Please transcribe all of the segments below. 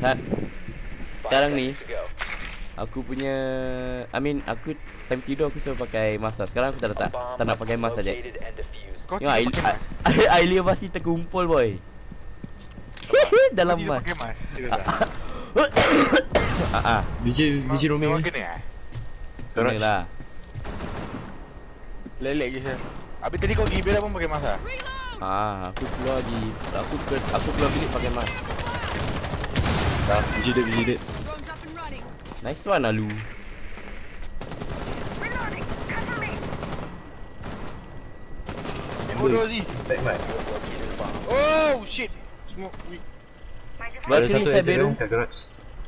Tak. Sekarang ni aku punya aku time tidur aku selalu pakai mask. Sekarang aku tak nak pakai mask saja. Kau tidak pakai mask? Ailia masih terkumpul boy. Dalam mask. Kau tidak pakai mask? Biji roaming. Memang kena Kena lah. Lelek je saya. Habis tadi kau pergi bela pun pakai mask lah? Aku keluar aku keluar bilik pakai mask. Dah, biji dia. Nice one Alu. Bodoh Zee. Back mic. Oh shit. Smoke weak. Balcony saya bedroom. Kat garage.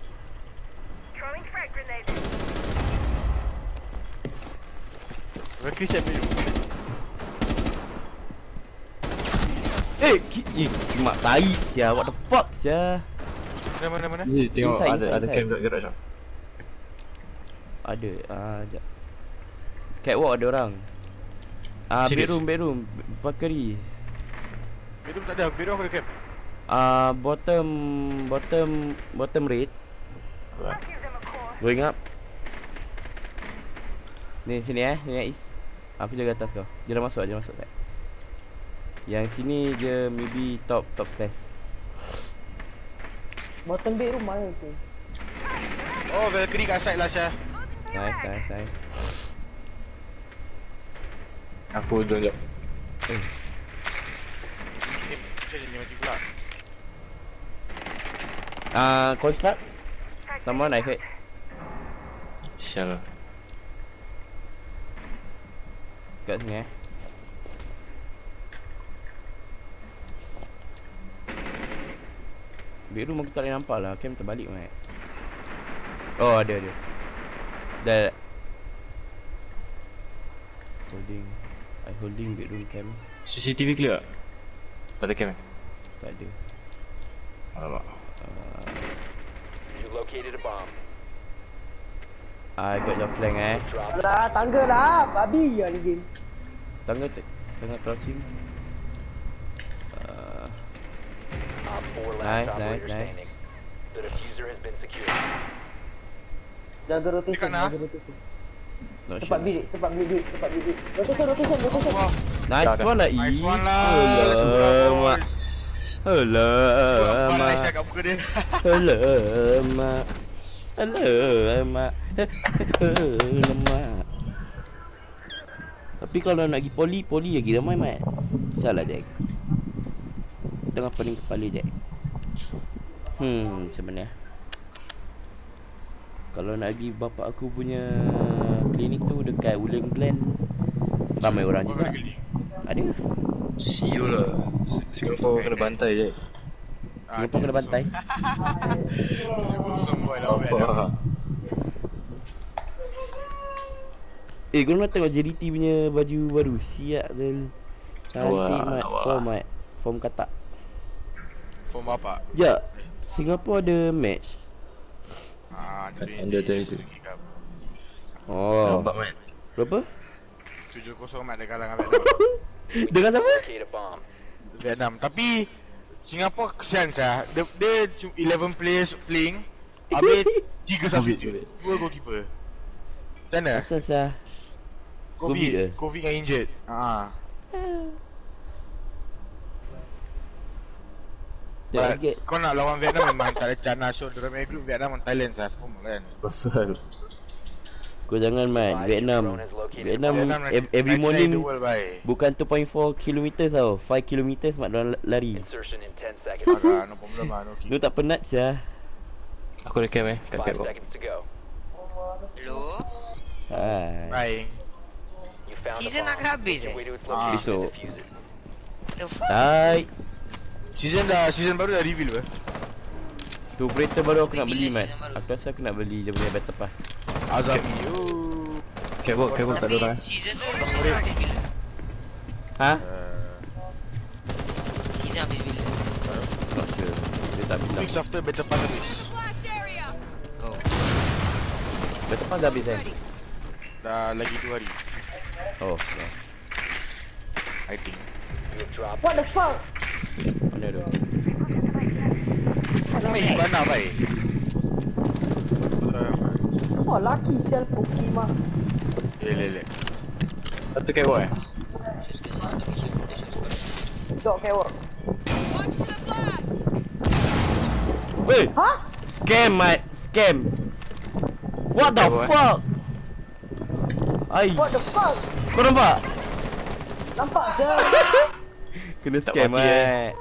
Mereka saya bedroom. Mak tai sia. What the fuck sia. Mana? Zee, tengok Inside. ada cam kat garage tak? Ada. Sekejap. Catwalk ada orang. Serious? Bedroom. Valkyrie. Bedroom tak ada. Bedroom aku ada camp. Bottom red. Going up. Ni sini Is. Aku jaga atas kau. Jangan masuk tak. Yang sini je maybe top stairs. Bottom bedroom mana tu? Oh, Valkyrie kat side lah Syah. Nice. Aku duduk sekejap. Syah jadi mati pula. Construct. Someone I heard. Sial. Kat sini Bedroom aku tak boleh nampak lah. Cam terbalik mat. Oh ada. Dah. Holding bedroom cam. CCTV clear tak? Tak ada cam eh? Tak ada. Alamak. You located a bomb. I got your flank Alah, tangga lah. Babi lah ni game. Tengah crouching. Op 4 Nice. last operator standing. The diffuser has been secured. Jaga rotation. Dekat mana? Jaga rotation. Not Tempat sure. bilik. Rotation. Nice Dah. one lah. Nice one lah. Alamak. Balas Alamak. saya kat muka dia. Alamak. Tapi kalau nak pergi poli lagi ramai mat. Salah Jack. Tengah pening kepala Jack. Sebenarnya kalau nak pergi bapak aku punya klinik tu dekat William Glen, ramai orang juga. Ada. CEO lah. Singapore kena bantai je. Singapore kena bantai. Semua lah Apa? Kau nak tengok JDT punya baju baru. Siap tu. Cantik mat. Form katak. Form bapak. Ya, Singapore ada match. Under 22. Oh. Nampak mat. Berapa? 7-0 mat dia kalah dengan Vietnam. Dengan siapa? Locate a bomb. Vietnam. Tapi Singapore kesian sah. Dia 11 players playing. Habis 3 substitute. 2 goalkeeper. Macam mana? Asal sah. COVID ke? Covid yang injured. Kau nak lawan Vietnam memang tak ada chance. So dalam group Vietnam dan Thailand sah semua kan. Pasal Kau jangan man. Vietnam every morning bukan 2.4 km tau. 5 km mak diorang lari. Insertion in 10 seconds. Agak no problem lah. No Lu tak penat sah. aku ada cam kat 5 catwalk. seconds to go. Hello? Hai. Bye. You found a Season bomb. nak habis Make your way to its Ah. location and Besok. defuse it. The fuck? Hai. Season baru dah reveal apa? Tu operator baru aku nak beli Bila mat. season baru? Aku rasa aku nak beli dia punya battle pass. Azami. Catwalk tak ada orang. Season tu habis bila? Ha? Season habis bila? Not sure. Dia tak bilang. Weeks after Battle Pass habis. Oh. Battle pass dah habis kan? Dah lagi 2 hari. Oh, no. I think. You have dropped. What the fuck? Mana tu? Alah, main Hibana baik. Oh, laki sel Pokemon. Lele. Satu kewak eh? Dok kewak. Watch for the blast! Weh, Hah? scam mate, scam. What the Apa, eh? fuck? Ai, What the fuck? kau nampak? Nampak je. Kena Tak scam mati, mate.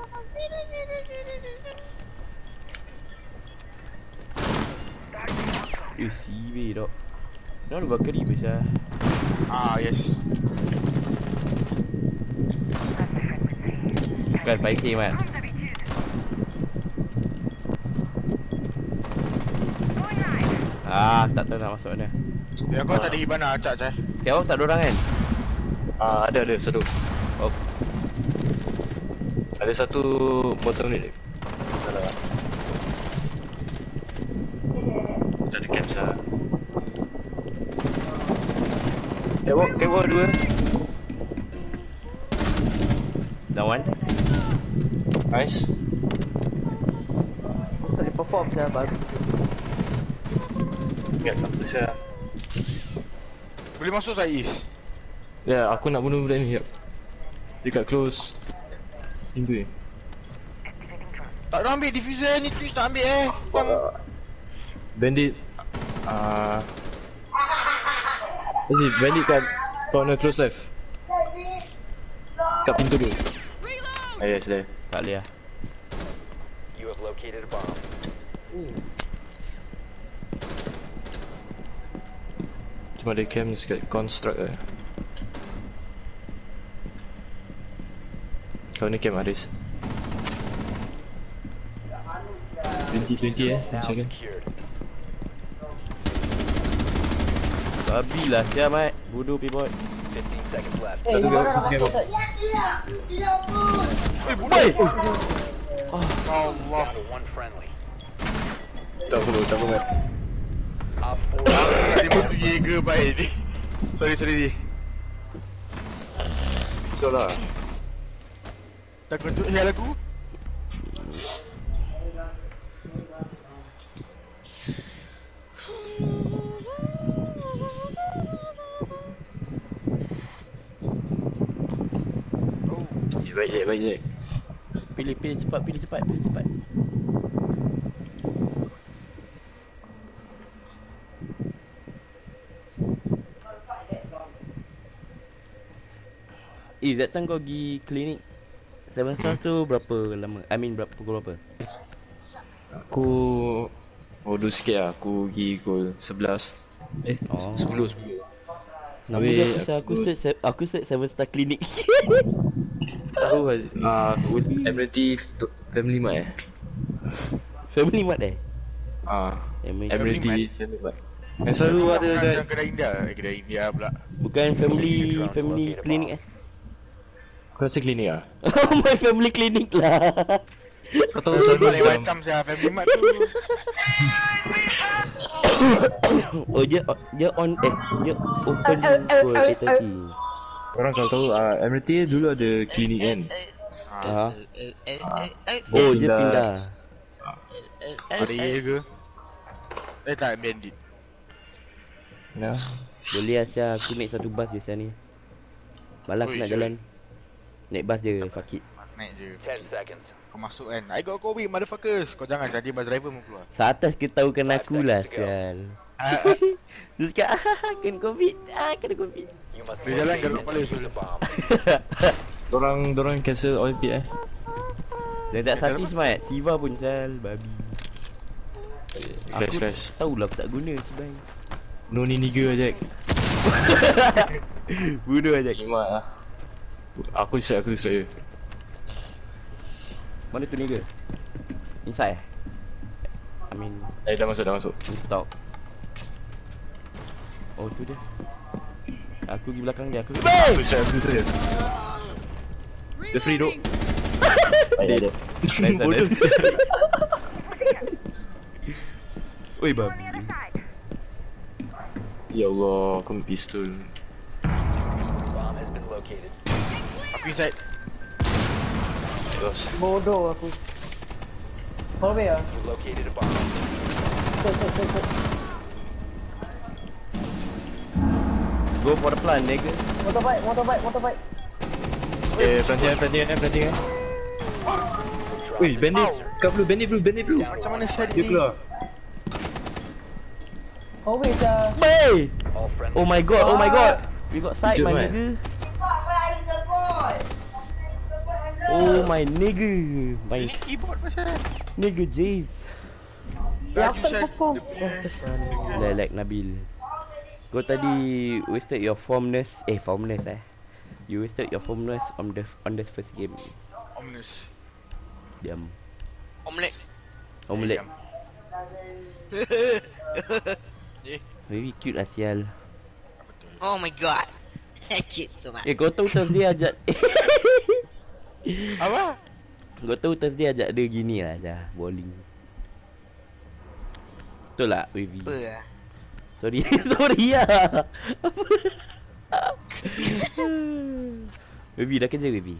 Sibir dok. Dah ada bakari besar. Yes. Bukan 5K mat. Tak tahu nak masuk mana. Ya kau tak ada Hibana acak cah. Kau tak ada orang kan? Ada satu. Oh, Ada satu bottom ni. Salah. Tak ada camp sah. Kewak dua. down one. Nice. Tadi perform saya baru. Ingat apa sah. Boleh masuk Saiz. Ya, aku nak bunuh budak ni. Jap. Dekat close. Pintu ni. Tak ada ambil diffuser ni, Twitch tak ambil Yang Bandit. Bandit kat corner close left. Kat pintu tu. Reload! Yes, there. Tak boleh lah. You have located a bomb. Cuma ada cam dekat construct lah. Kau ni cam Aris. 20 Now second. secured. Babi lah siap mat. Bodoh pibot. 15 seconds left. Ini mana nak masuk? Woi! Allah. Down to one friendly. Tak apa mat. Op 4 Dia bantu Jaeger baik ni. Sorry. So lah. Dah kentut hal aku. Baik. Pilih cepat. That time kau pergi klinik 7 Stars tu berapa lama? I mean pukul berapa? Aku dulu sikit lah. Aku pergi pukul 11. 10. Nama dia susah aku search 7 Star klinik. Tahu aku Admiralty Family Mart Family Mart Admiralty Family Mart. Yang selalu ada Bukan kedai India pula. Bukan family klinik Kau rasa klinik lah. Oh my family clinic lah. Kau tahu selalu Lain macam saya Family Mart tu. Oh dia on dia open pukul 8:30. Korang kalau tahu Admiralty dulu ada klinik kan. Oh dia pindah. Ada Jaeger. Tak Bandit. Nah. Boleh Asya aku naik satu bas je sana ni. Malam aku nak jalan. Naik bas je fuck it. Naik je. 10 seconds. Kau masuk kan. I got COVID motherfuckers. Kau jangan jadi bus driver mau keluar. Saat atas ketahukan aku lah sial. Terus cakap kena covid. Kena covid. You must Dia jalan garuk locate kepala and defuse suruh. the bomb. Dorang cancel Olympic Dan tak sati smart. Siva pun sial babi. Flash. Tahulah aku tak guna sebenarnya. No ni nigger Jack. Bunuh aja. Imat lah. Aku distract je. Mana tu nigga? Inside I mean Dah masuk. in stock. Oh tu dia. Aku pergi belakang dia. Aku Distract je. Dia free duk. Ada. Bodoh. Oi babi. Ya Allah, aku ambil pistol. Bomb has been located. Aku inside. Terus. Bodoh aku. Hallway ah. You located a bomb. Cek. Go for the plan, nigga. Motorbike. Okay, planting. Wih, bandit. Kat blue, bandit blue. Macam mana saya Dia keluar. Hallway sia. Bay! All friendly. Oh my god. We got sight, Kejut, my man. nigga. Oh my nigga. My Ini keyboard macam mana? nigga Jace. Ya aku tak perform. Lelek Nabil. Kau tadi wasted your formness. You wasted your formness on the first game. Ominous. Diam. Omelette. Omelette. Eh, Very cute lah sial. Oh my god. Cute so much. Kau tahu Thursday ajak apa? Kau tahu Thursday ajak dia gini lah dah bowling. Betul lah Wavy. Apa lah? Sorry lah. Wavy dah kerja Wavy?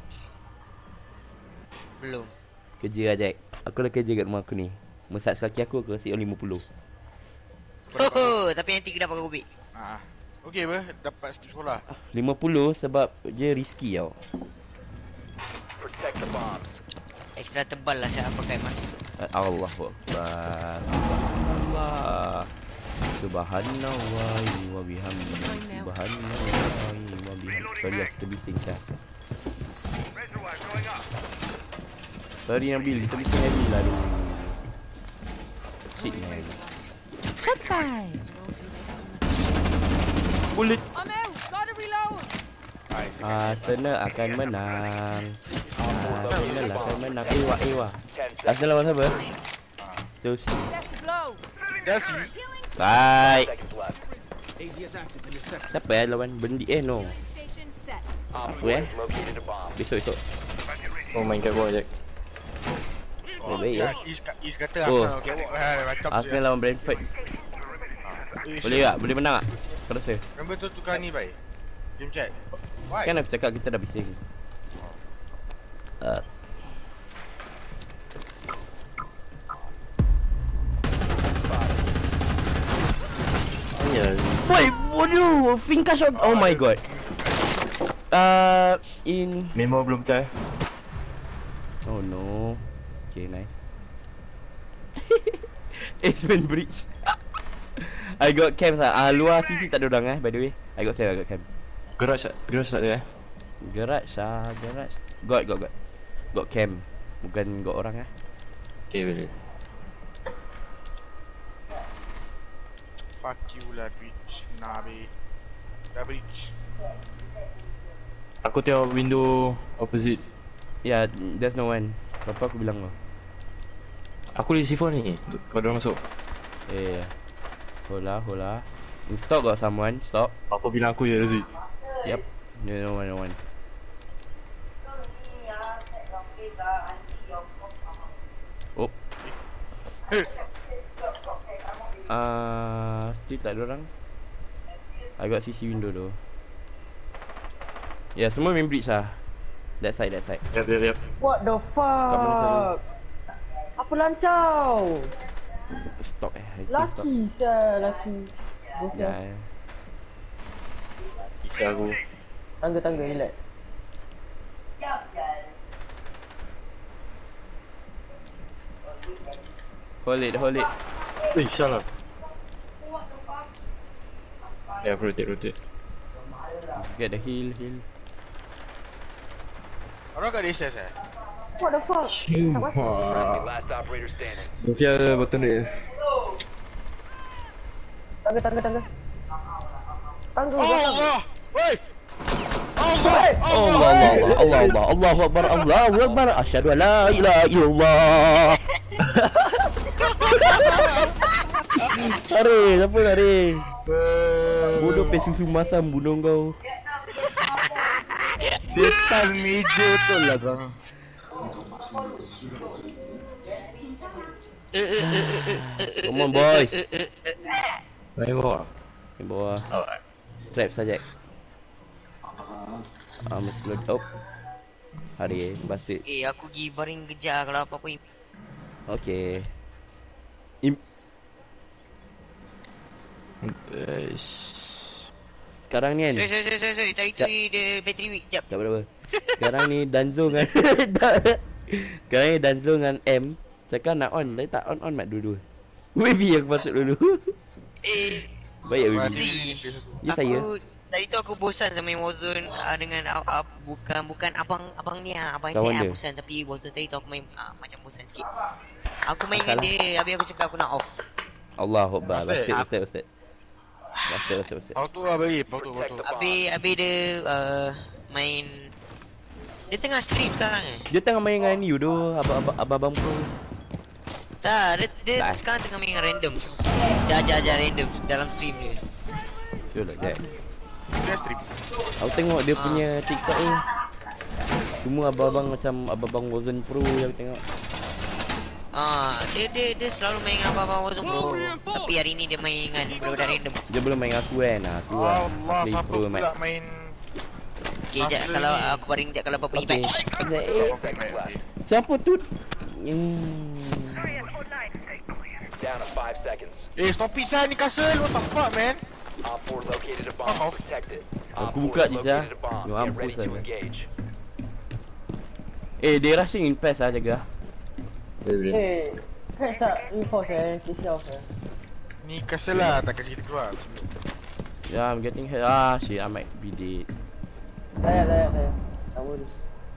Belum. Kerja lah Jack. Aku dah kerja kat rumah aku ni. Massage kaki aku kasi on 50. Oh, tapi nanti kena pakai kubik. Okey apa? Dapat skip sekolah. 50 sebab dia risky tau. Protect the bombs. Extra tebal lah saya pakai mas. Allahu Akbar. Allah. Subhanallah wa bihamdihi. Subhanallah wa bihamdihi. Sorry aku terbising dah. Sorry Nabil, terbising Nabil lah tu. Shit man. Capai. Bullet. I'm out. Gotta reload. Arsenal akan menang. Arsenal akan menang. Ewa. 10 seconds. Arsenal lawan siapa? Chelsea. Set to blow. Chelsea. Baik. Seconds left. Siapa lawan Bendi? No. Station set. Op Apa 4 has located a bomb. Besok. Oh main kat bawah Jack. Oh, baik ya. Is kata Oh. Arsenal okey. Macam tu. Arsenal lawan Brentford. Boleh tak? Boleh menang tak? Kau rasa? Member tu tukar ni baik. Game chat. Why? Kan aku cakap kita dah bising. Boy, bodoh! Finka shot! Oh my god. In... Memo belum try. Oh no. Okay, nice. Aspen Bridge. I got camp lah. Luar sisi tak ada orang by the way. I got camp. Garage tak ada eh? Garage. Got camp. Bukan got orang ah. Okay boleh. Fuck you lah bitch. Nabi. Dah bridge. Aku tengok window opposite. Yeah, there's no one. Apa aku bilang kau? Aku di C4 ni. Kau dah masuk. Hola. In stock got someone. Stop. Apa bilang aku ya Razi? Yep. No one. Oh. Still tak ada orang. I got CC window tu. Ya, semua main bridge lah. That side. Yep. What the fuck? Apa lancau? Stop I think Laki sia, laki. stop. Ya. Kisah aku. Tangga relax. Hold it. Eh, salah. Ya, aku rotate. Get the heal. Orang kat recess What the fuck? Wah. Last operator standing. Sofia ada button dia. Tangga. Allah! Woi! Allahu Akbar. Asyhadu an la ilaha illallah. Siapa lari? Bodoh pe susu masam bunuh kau. Setan meja tu lah kau. Come on boys. Main bawah. Di bawah. Trap saja. Mesti load up. Hari bastard. Aku pergi baring kejar kalau apa-apa. Okay. Sekarang ni kan. Sorry. Tadi tu dia bateri weak. Jap. Tak apa-apa. Sekarang ni Danzo dengan sekarang ni Danzo dengan M. Cakap nak on, tapi tak on mat dua-dua. Wavy aku masuk dulu. Baik Wavy. Ya saya. Tadi tu aku bosan sama main Warzone dengan bukan abang ni abang Kawan saya dia. bosan, tapi Warzone tadi tu aku main macam bosan sikit. Aku main dengan dia, habis aku cakap aku nak off. Allahuakbar. Ustaz. Ustaz. Auto lah bagi, auto. Habis dia main. Dia tengah stream sekarang Dia tengah main dengan you tu, abang pro. Tak, dia Tak. sekarang tengah main dengan randoms. Dia ajar random dalam stream dia. Betul lah Jack. Dia stream. Aku tengok dia punya TikTok ni. Semua abang-abang macam abang Warzone Pro yang tengok. Dia selalu main dengan abang-abang Warzone Pro. Tapi hari ni dia main dengan budak-budak random. Dia belum main dengan aku kan. Aku lah. Allah, Play siapa Pro pula mat. main. Okay, jap kalau aku baring jap kalau apa-apa Okay. invite. Siapa tu? Down to 5 seconds. Stop it San, ni castle. What the fuck man? Op 4 located a bomb. Protect it. Op Aku 4 buka je Syah. located a bomb. Yo, Get mampus ready to lah. engage. Dia rushing in PES lah jaga. Crash tak reinforce kisah Ni castle lah, tak kasi kita keluar. Yeah, I'm getting hit. Shit, I might be dead. Layak. Tahu dia.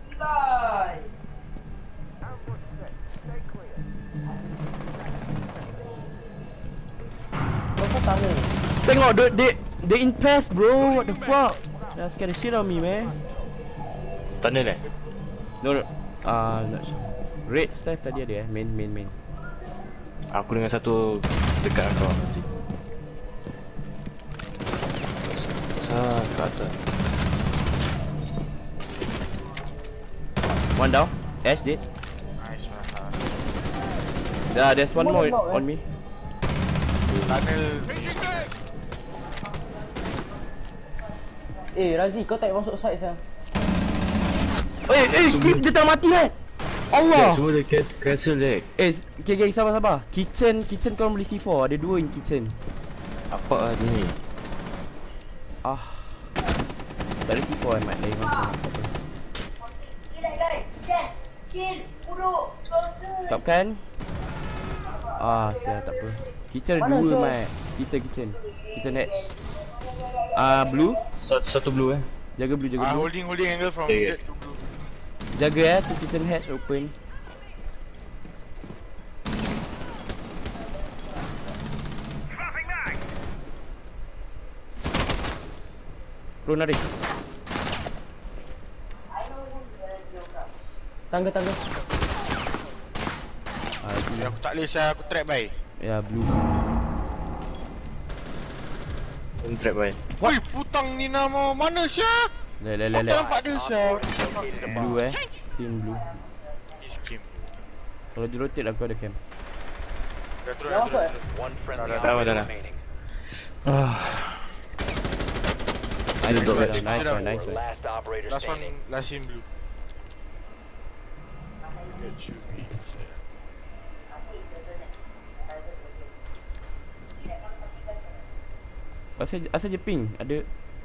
Kau tanya. Tengok, they in PES bro. What the fuck? Dah scared the shit on me man. Tunnel No. Not sure. Red stairs tadi ada main. Aku dengan satu dekat kau sini. Ke atas. One down. Ash dead. Nice lah. There's one more on me. Tunnel. Razi, kau tak masuk side sah. Skip dia tak mati kan? Allah. Semua dia cancel je. Okay, sabar. Kitchen kau beli C4. Ada dua in kitchen. Apa ni? Tak ada C4 mat lain macam. Top kan? Sial tak apa. Kitchen ada dua mat. Kitchen head. Blue. Satu blue Jaga blue. Holding angle from Okay. red to blue. Jaga tu kitchen hatch open. Bro narik. Tangga. Aku tak boleh Syah, aku trap bye. Ya blue. Trap by. Woi, putang ni nama mana Syah? Le. Aku tak nampak dia Syah. Blue Team blue. This game. Kalau dia rotate aku ada cam. Dah turun. One friendly Dah. operator remaining. Nice one. Last operator Last one, standing. last in blue. Asal je ping ada.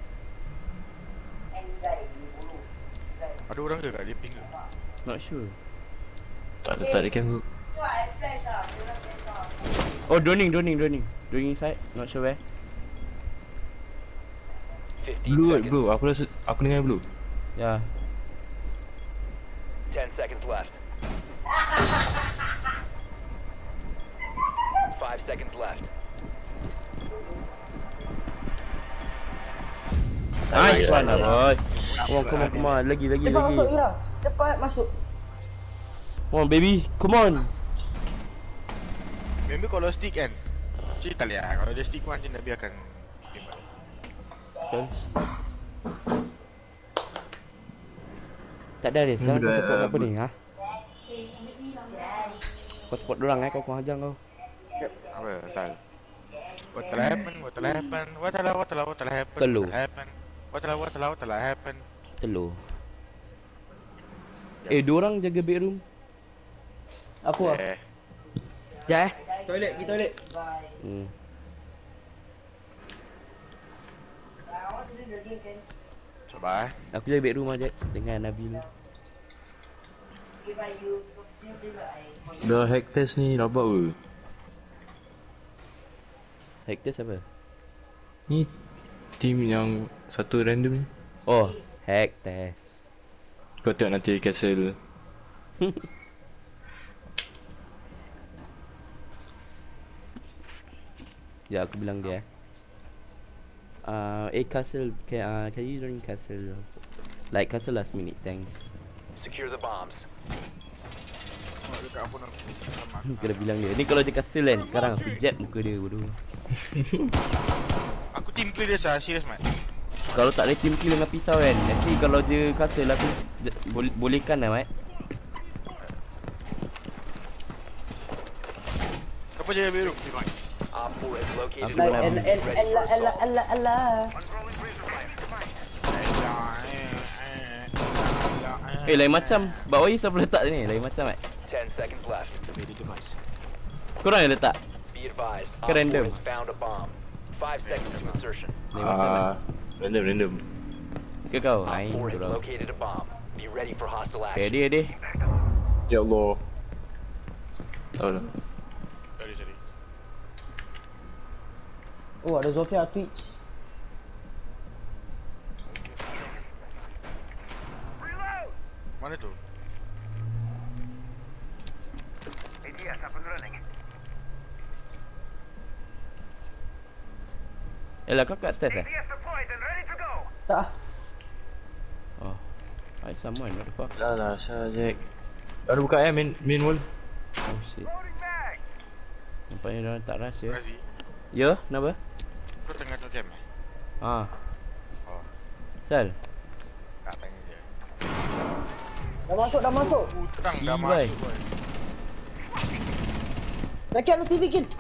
Ada orang ke kat dia ping ke? Not sure. Tak ada cam. Oh droning inside. Not sure where. 15 Blue seconds. blue. Aku dengar blue. Ya. 10 seconds left. 5 seconds left. Nice one boy. Come on. Lagi. Cepat masuk Ira. Cepat masuk. Come on baby. Come on. Member kalau stick kan, cik tak boleh lah. Kalau dia stick pun anjing nak biarkan. Tak ada sekarang kau support apa ni Kau support dorang kau hajar kau. Apa asal? What happen? What happen? Telur. What happen? Telur. Diorang jaga bedroom. Aku lah. Sekejap Toilet, pergi toilet. Sabar Aku jadi bedroom aja dengan Nabi ni. Dah hack test ni rabak ke? Hector siapa? Ni team yang satu random ni. Oh, hack test. Kau tengok nanti castle. Ya, aku bilang dia. Castle, can you join castle? Like castle last minute, thanks. Secure the bombs. Oh, dekat apa nak Kena bilang dia. Ni kalau dia castle kan, sekarang aku jab muka dia bodoh. Aku team clear dia sah, serius Mat. Kalau tak ada team kill dengan pisau kan, nanti kalau dia castle aku bolehkan lah, Mat. Siapa jaga biru? Op 4 has located Aku a nak- bomb. Ready for assault. Lain macam. Bawah siapa letak ni? Lain macam, Mat. 10 seconds left. Korang yang letak? Be advised. Op 4 Random. has found a bomb. 5 seconds to insertion. Lain macam, Mat. Random. Ke kau? Op Ain 4 has korang. located a bomb. Be ready for hostile action. Ready. Ya Allah. Tahu dah. Sorry. Oh, ada Zofia Twitch. Mana tu? Yalah, kau kat stairs eh? Tak. Oh. I someone, what the fuck? Lah, Jack. Baru buka main wall. Oh shit. Nampaknya diorang tak rush ya. Razi, Ya, kenapa? kau tengah tu camp eh? Ah. Oh, Sal. tak tanya je. Dah masuk. Hutang dah Cibai. masuk boy. Rakyat lu TV kill.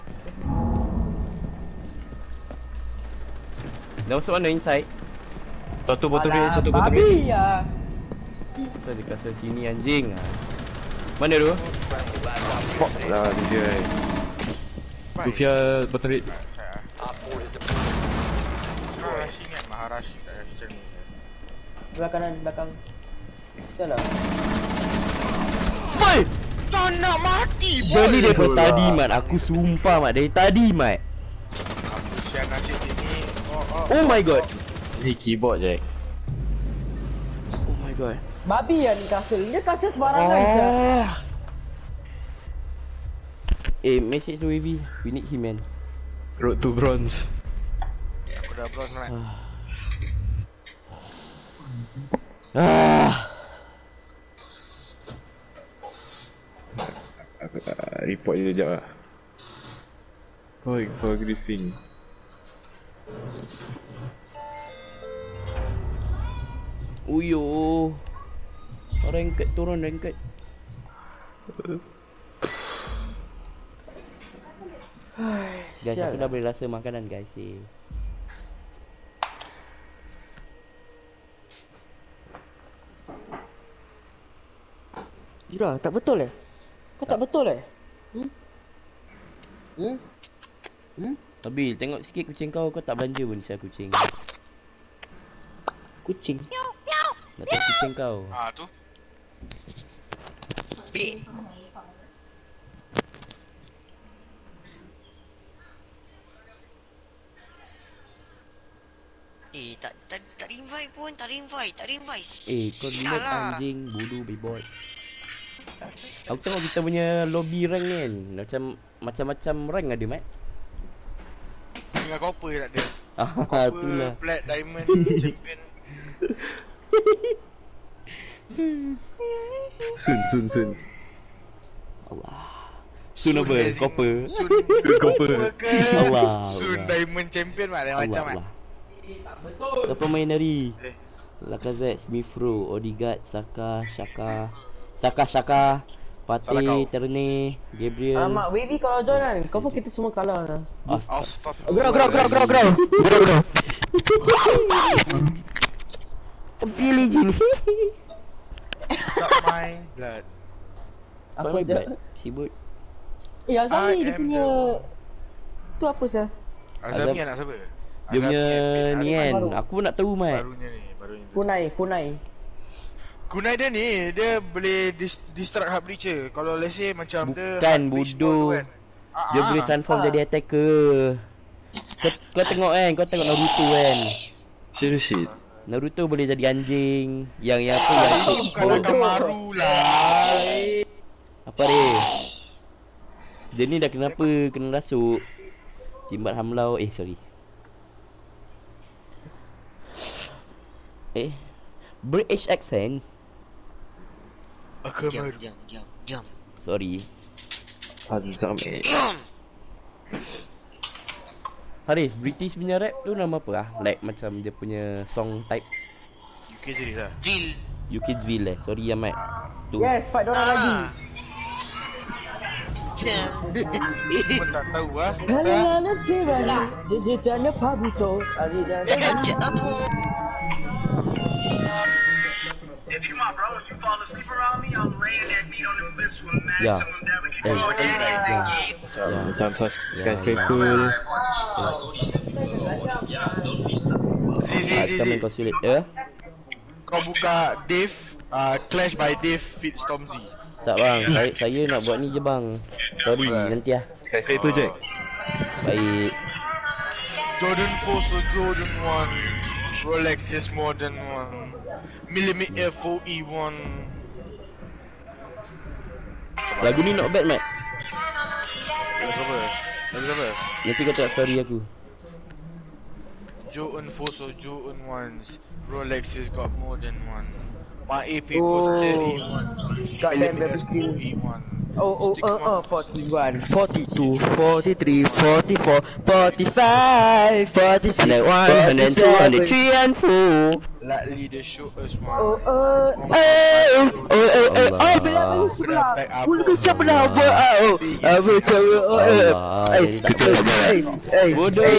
Dah masuk mana inside? Satu botol bilik, Alah, satu botol babi bilik. ya. Kita di kasar sini anjing. Mana tu? Fuck lah, dia. Gufia botol bilik. Saya Op 4 is deployed. Maharashi ingat Maharashi tak ada macam ni. Belah kanan, belakang. Betul lah. Boy! Tak nak mati Beli boy. daripada tadi mat. Aku sumpah mat dari tadi mat. Aku sian nasib ini. Oh my god. Ni keyboard Jack. Oh my god. Babi ya ni kasut. Dia kasut sembarangan je. Message to Wavy. We need him man. Road to bronze. Aku dah bronze Mat. Report je sekejap lah. For griefing. Uyo. Ranked turun ranked. Guys, aku dah boleh rasa makanan guys. Ira, tak betul eh? Kau tak betul eh? Abil, tengok sikit kucing kau tak belanja pun siapa kucing. Kucing. Nak tengok kucing kau. Tu. Bik. Tak invite pun, tak invite. Kau Sial lihat lah. anjing bodoh beboy. Aku tengok kita punya lobby rank ni kan. Macam-macam rank ada mat. Tinggal copper je tak ada. Itulah. Copper, plat, diamond, champion. Sun. Allah. Sun apa? Copper. Sun copper. ke? Allah. Sun diamond champion Mat. Lain macam Mat. Siapa main hari? Lacazette, Smith Rowe, Odegaard, Saka, Pate, Terne, Gabriel. Alamak, Wavy kalau join kan, confirm kita semua kalah lah. Astaghfirullah. Grow. Pilih je ni. Stop my blood. Apa my blood? Sibut. Azami I dia am punya tu apa sah? Azami anak siapa? Dia punya ni kan. baru. Aku pun nak tahu Mat. Barunya. Kunai. Kunai dia ni, dia boleh distract hard breacher. Kalau let's say macam dia Bukan, hard breach bodoh. ball tu kan. Dia boleh transform jadi attacker. Kau tengok kan, kau tengok Naruto kan. Serious shit. Naruto boleh jadi anjing. Yang apa yang Ini bukan Akamaru lah. apa dia? Dia ni dah kenapa kena rasuk. Timbat hamlau. Sorry. British accent. Akamaru. Jam. Sorry. Azami. Haris, British punya rap tu nama apa lah? Like macam dia punya song type. UK jadi lah. Jill. UK Drill Sorry ya Mat. Tu. Yes, fight dorang lagi. Jam. Pun tak tahu lah. Kalana tirani, dia jana pabuto, arida. Ya. Macam skyscraper. Kita main Zizi. consulate ya. Kau buka Dave, Clash by Dave feat Stormzy. Tak bang, saya nak buat ni je bang. Sorry nanti lah. Skyscraper je. Baik. Jordan 4 so Jordan 1. Rolex is more than 1. Millimeter 4E1. Lagu ni not bad Mat. Lagu apa? Nanti kau tengok story aku. Jordan 4 so Jordan 1. Rolex has got more than 1. My AP was 31. Goddamn baby screen. 4E1. 41, 42, 43, 44, 45, 46, 100, 100, 200, 3 and 4. Likely to show us one. Aku siapa dah buat apa Bodoh.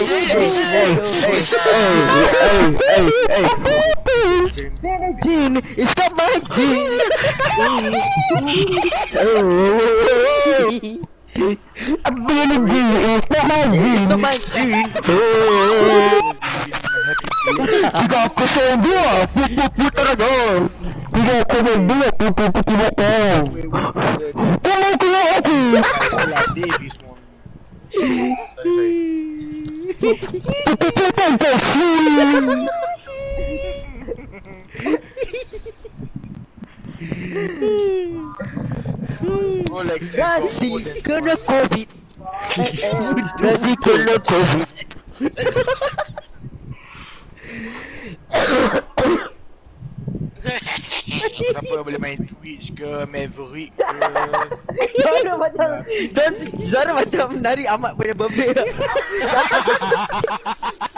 Jin, it's not my Jin. I'm being a G, it's not my G. It's not my Jin. 302, pupu teragam. 302, pupu tidak tahu. Tolong keluar aku. Davis one. Sorry. Pupu teragam. Rolex Nasi kena COVID. Nasi kena COVID. siapa boleh main Twitch ke, Maverick ke. Suara macam nari Ahmad punya birthday.